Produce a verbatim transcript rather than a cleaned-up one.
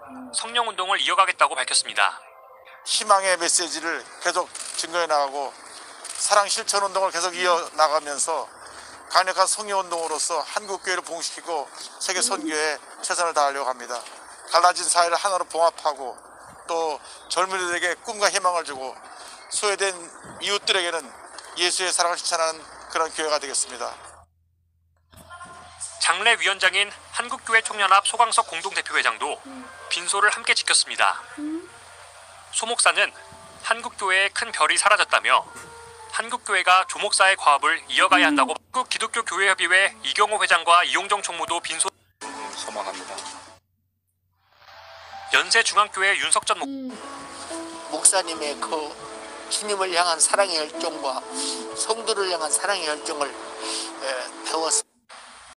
성령운동을 이어가겠다고 밝혔습니다. 희망의 메시지를 계속 증거해 나가고 사랑 실천 운동을 계속 이어나가면서 강력한 성령운동으로서 한국교회를 부흥시키고 세계 선교에 최선을 다하려고 합니다. 갈라진 사회를 하나로 봉합하고 또 젊은이들에게 꿈과 희망을 주고 소외된 이웃들에게는 예수의 사랑을 실천하는 그런 교회가 되겠습니다. 장례 위원장인 한국교회 총연합 소강석 공동대표회장도 빈소를 함께 지켰습니다. 소 목사는 한국교회의 큰 별이 사라졌다며 한국교회가 조목사의 과업을 이어가야 한다고 한국기독교교회협의회 이경호 회장과 이용정 총무도 빈소 소망합니다. 연세중앙교회 윤석전 목 목사님의 그 주님을 향한 사랑의 열정과 성도를 향한 사랑의 열정을 배웠습니다.